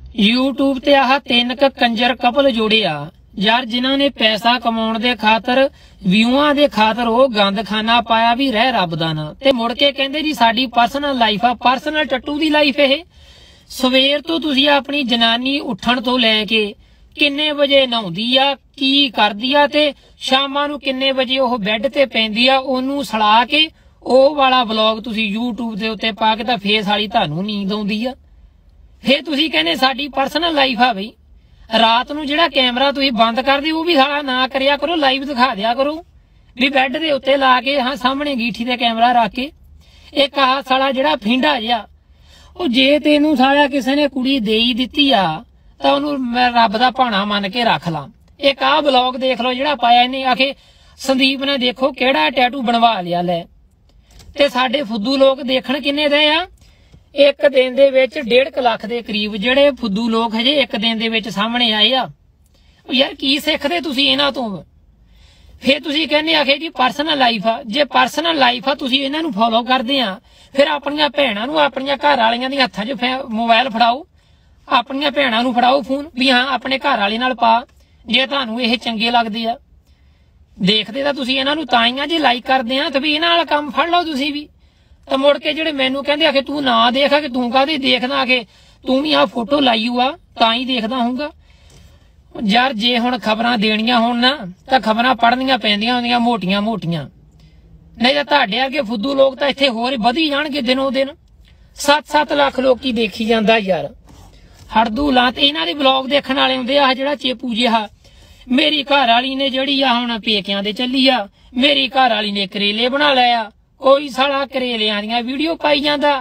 YouTube ते आह 3 Kanjar couple जोड़े आ यार जिन्हां ने पैसा कमाउण दे खातर व्यूआं दे खातर वो गंद खाना पाया भी रह रब दा ना ते मुड़ के कहंदे जी साडी पर्सनल लाइफ आ। पर्सनल टट्टू दी लाइफ है। सवेर तो तुसी अपनी जनानी उठण तो लैके किन्ने बजे नहाउंदी आ की करदी आ ते शामां नूं किन्ने बजे ओह बैड ते पैंदी आ ओनू सड़ा के ਉਹ वाला व्लॉग तुसी यूट्यूब ਦੇ ਉੱਤੇ ਪਾ ਕੇ ਤਾਂ ਫੇਰ ਸਾਲੀ ਤੁਹਾਨੂੰ ਨੀਂਦ ਆਉਂਦੀ ਆ। ਫੇਰ ਤੁਸੀਂ ਕਹਿੰਦੇ ਸਾਡੀ ਪਰਸਨਲ ਲਾਈਫ ਆ ਬਈ। ਰਾਤ ਨੂੰ ਜਿਹੜਾ ਕੈਮਰਾ ਤੁਸੀਂ ਬੰਦ ਕਰਦੇ ਉਹ ਵੀ ਸਾਲਾ ਨਾ ਕਰਿਆ ਕਰੋ, ਲਾਈਵ ਦਿਖਾ ਦਿਆ ਕਰੋ ਵੀ ਬੈੱਡ ਦੇ ਉੱਤੇ ਲਾ ਕੇ ਹਾਂ ਸਾਹਮਣੇ ਗੀਠੀ ਤੇ ਕੈਮਰਾ ਰੱਖ ਕੇ। ਇੱਕ ਆਹ ਸਾਲਾ ਜਿਹੜਾ ਫਿੰਡਾ ਜਿਹਾ ਉਹ ਜੇ ਤੈਨੂੰ ਸਾਲਾ ਕਿਸੇ ਨੇ ਕੁੜੀ ਦੇ ਹੀ ਦਿੱਤੀ ਆ ਤਾਂ ਉਹਨੂੰ ਮੈਂ ਰੱਬ ਦਾ ਭਾਣਾ ਮੰਨ ਕੇ ਰੱਖ ਲਾਂ। ਇੱਕ ਆਹ ਵਲੌਗ ਦੇਖ ਲਓ ਜਿਹੜਾ ਪਾਇਆ ਇਹਨੇ ਆਖੇ ਸੰਦੀਪ ਨੇ ਦੇਖੋ ਕਿਹੜਾ ਟੈਟੂ ਬਣਵਾ ਲਿਆ ਲੈ। ਤੇ ਸਾਡੇ ਫੁੱਦੂ ਲੋਕ ਦੇਖਣ ਕਿੰਨੇ ਦੇ ਆ ਇੱਕ ਦਿਨ ਦੇ ਵਿੱਚ 1.5 ਲੱਖ ਦੇ ਕਰੀਬ ਜਿਹੜੇ ਫੁੱਦੂ ਲੋਕ ਹਜੇ ਇੱਕ ਦਿਨ ਦੇ ਵਿੱਚ ਸਾਹਮਣੇ ਆਏ ਆ। ਯਾਰ ਕੀ ਸਿੱਖਦੇ ਤੁਸੀਂ ਇਹਨਾਂ ਤੋਂ? ਫੇਰ ਤੁਸੀਂ ਕਹਿੰਦੇ ਆਖੇ ਜੀ ਪਰਸਨਲ ਲਾਈਫ ਆ। ਜੇ ਪਰਸਨਲ ਲਾਈਫ ਆ ਤੁਸੀਂ ਇਹਨਾਂ ਨੂੰ ਫੋਲੋ ਕਰਦੇ ਆ ਫਿਰ ਆਪਣੀਆਂ ਭੈਣਾਂ ਨੂੰ ਆਪਣੀਆਂ ਘਰ ਵਾਲੀਆਂ ਦੇ ਹੱਥਾਂ 'ਚ ਮੋਬਾਈਲ ਫੜਾਓ, ਆਪਣੀਆਂ ਭੈਣਾਂ ਨੂੰ ਫੜਾਓ ਫੋਨ ਵੀ ਹਾਂ ਆਪਣੇ ਘਰ ਵਾਲੇ ਨਾਲ ਪਾ ਜੇ ਤੁਹਾਨੂੰ ਇਹ ਚੰਗੇ ਲੱਗਦੇ ਆ। देखते तो तुसी इन्हां नूं तां ही आ जे लाइक करदे आ ते भी इन्हां वाला काम फड़ लो तुसी भी। तो मुड़ के जिहड़े मैनूं कहंदे आ कि तू ना देख कि तू काहदे देखदा कि तू भी आ फोटो लाई हुआ तां ही देखदा होऊगा। यार जे हुण खबरां देणियां होण ना तां खबरां पढ़नियां पैंदियां हुंदियां मोटियां मोटियां, नहीं तां तुहाडे वर्गे फुद्दू लोग तां इत्थे होर वधी जाणगे दिनों दिन। 7-7 लाख लोकी देखी जांदा यार। हड़दू लात इन्हां दे ब्लॉग देखण वाले हुंदे आ जिहड़ा चेपू जिहा मेरी घर वाली ने जड़ी आ हुण पेकियां दे चली आ, मेरी घर वाली ने करेले बना लिया, कोई साला करेलियां दियां वीडियो पाई जांदा।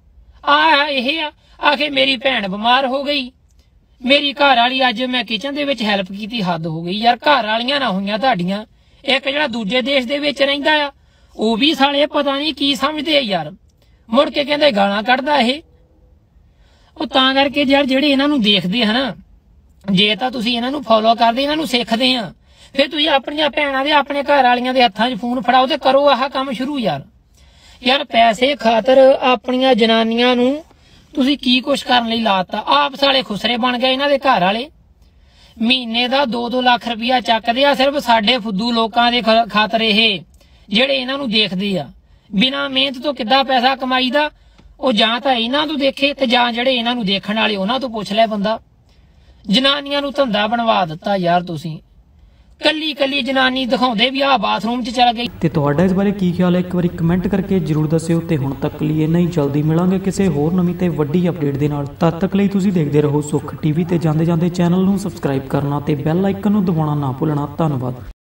आखे मेरी भैन बीमार हो गई, मेरी घर वाली अज मैं किचन दे विच हैल्प कीती, हद हो गई यार। घर वालियां ना होईयां तुहाडीआं। एक जिहड़ा दूजे देश दे विच रहिंदा आ ਉਹ भी साले पता नहीं की समझदे यार। मुड़ के कहंदे गालां कढदा ਇਹ। ਉਹ ਤਾਂ ਕਰਕੇ यार ਜਿਹੜੇ ਇਹਨਾਂ ਨੂੰ ਦੇਖਦੇ ਹਨ जे तो तुसी इन्हां नूं फॉलो करदे इन्हां नूं सिखदे आ फिर तुसीं अपणियां भैणां दे अपने घर वालियां दे हत्थां 'च फोन फड़ाओ ते करो आह काम शुरू यार। यार पैसे खातर अपणियां जनानियां नूं तुसीं की कुछ करन लई लाता। आप साले खुसरे बन गए इन्हां दे घर वाले। महीने दा 2-2 लाख रुपया चकदे आ सिर्फ साडे फुद्दू लोकां दे खातर इह ਜਿਹੜੇ ਇਹਨਾਂ ਨੂੰ ਦੇਖਦੇ ਆ। ਬਿਨਾਂ ਮਿਹਨਤ ਤੋਂ ਕਿੱਦਾਂ ਪੈਸਾ ਕਮਾਈਦਾ ਉਹ ਜਾਂ ਤਾਂ ਇਹਨਾਂ ਤੋਂ ਦੇਖੇ ਤੇ ਜਾਂ ਜਿਹੜੇ ਇਹਨਾਂ ਨੂੰ ਦੇਖਣ ਵਾਲੇ ਉਹਨਾਂ ਤੋਂ ਪੁੱਛ ਲੈ ਬੰਦਾ। ਜਨਾਨੀਆਂ ਨੂੰ ਧੰਦਾ ਬਣਵਾ ਦਿੱਤਾ ਯਾਰ ਤੁਸੀਂ। ਕੱਲੀ ਕੱਲੀ ਜਨਾਨੀ ਦਿਖਾਉਂਦੇ ਵੀ ਆ ਬਾਥਰੂਮ 'ਚ ਚਲ ਗਈ। ਤੇ ਤੁਹਾਡਾ ਇਸ ਬਾਰੇ ਕੀ ਖਿਆਲ ਹੈ ਇੱਕ ਵਾਰੀ ਕਮੈਂਟ ਕਰਕੇ ਜਰੂਰ ਦੱਸਿਓ। ਤੇ ਹੁਣ ਤੱਕ ਲਈ ਇੰਨਾ ਹੀ, ਜਲਦੀ ਮਿਲਾਂਗੇ ਕਿਸੇ ਹੋਰ ਨਵੀਂ ਤੇ ਵੱਡੀ ਅਪਡੇਟ ਦੇ ਨਾਲ। ਤਦ ਤੱਕ ਲਈ ਤੁਸੀਂ ਦੇਖਦੇ ਰਹੋ ਸੁਖ ਟੀਵੀ ਤੇ ਜਾਂਦੇ ਜਾਂਦੇ ਚੈਨਲ ਨੂੰ ਸਬਸਕ੍ਰਾਈਬ ਕਰਨਾ ਤੇ ਬੈਲ ਆਈਕਨ ਨੂੰ ਦਬਾਉਣਾ ਨਾ ਭੁੱਲਣਾ। ਧੰਨਵਾਦ।